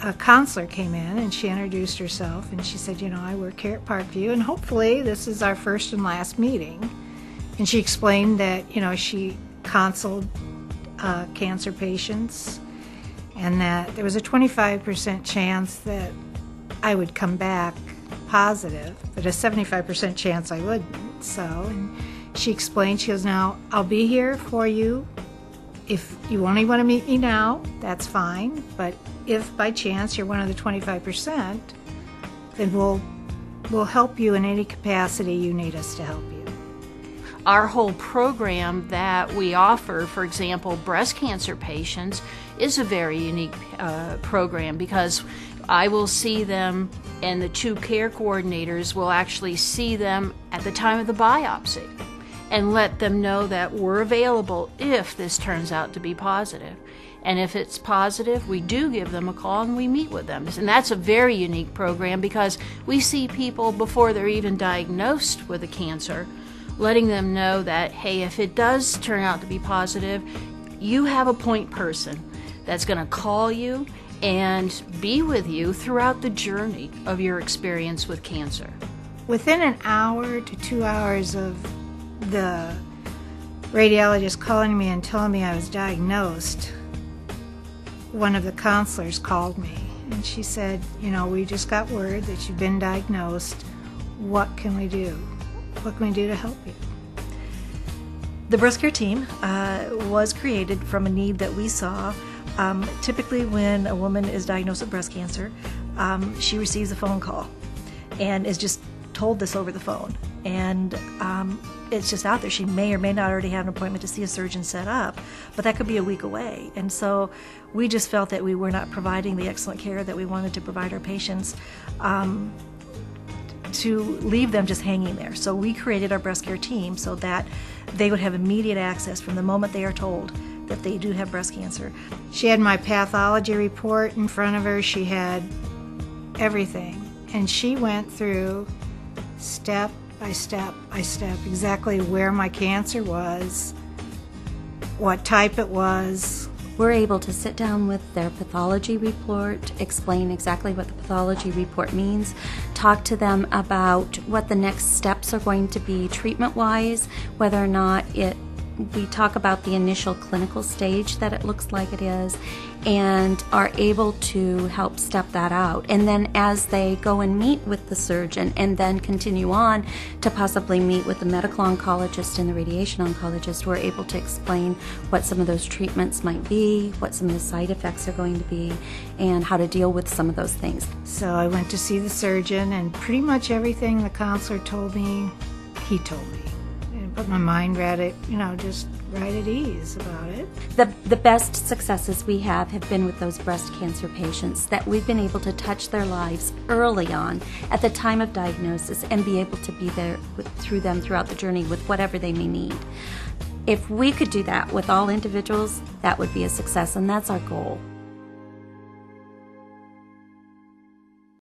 a counselor came in and she introduced herself and she said, you know, I work here at Parkview and hopefully this is our first and last meeting. And she explained that, you know, she counseled cancer patients and that there was a 25% chance that I would come back positive, but a 75% chance I wouldn't. So, and she explained, she goes, now, I'll be here for you. If you only want to meet me now, that's fine. But if by chance you're one of the 25%, then we'll help you in any capacity you need us to help you. Our whole program that we offer, for example, breast cancer patients, is a very unique program because I will see them and the two care coordinators will actually see them at the time of the biopsy and let them know that we're available if this turns out to be positive. And if it's positive, we do give them a call and we meet with them. And that's a very unique program because we see people before they're even diagnosed with a cancer, letting them know that, hey, if it does turn out to be positive, you have a point person that's going to call you and be with you throughout the journey of your experience with cancer. Within an hour to 2 hours of the radiologist calling me and telling me I was diagnosed, one of the counselors called me and she said, you know, we just got word that you've been diagnosed. What can we do? What can we do to help you? The breast care team was created from a need that we saw. Typically when a woman is diagnosed with breast cancer, she receives a phone call and is just told this over the phone. And it's just out there. She may or may not already have an appointment to see a surgeon set up, but that could be a week away. And so we just felt that we were not providing the excellent care that we wanted to provide our patients, to leave them just hanging there. So we created our breast care team so that they would have immediate access from the moment they are told that they do have breast cancer. She had my pathology report in front of her. She had everything. And she went through step by step by step exactly where my cancer was, what type it was. We're able to sit down with their pathology report, explain exactly what the pathology report means, talk to them about what the next steps are going to be treatment-wise, whether or not we talk about the initial clinical stage that it looks like it is, and are able to help step that out. And then as they go and meet with the surgeon and then continue on to possibly meet with the medical oncologist and the radiation oncologist, we're able to explain what some of those treatments might be, what some of the side effects are going to be, and how to deal with some of those things. So I went to see the surgeon, and pretty much everything the counselor told me, he told me. And put my mind at it, you know, just right at ease about it. The best successes we have been with those breast cancer patients, that we've been able to touch their lives early on at the time of diagnosis and be able to be there through them throughout the journey with whatever they may need. If we could do that with all individuals, that would be a success, and that's our goal.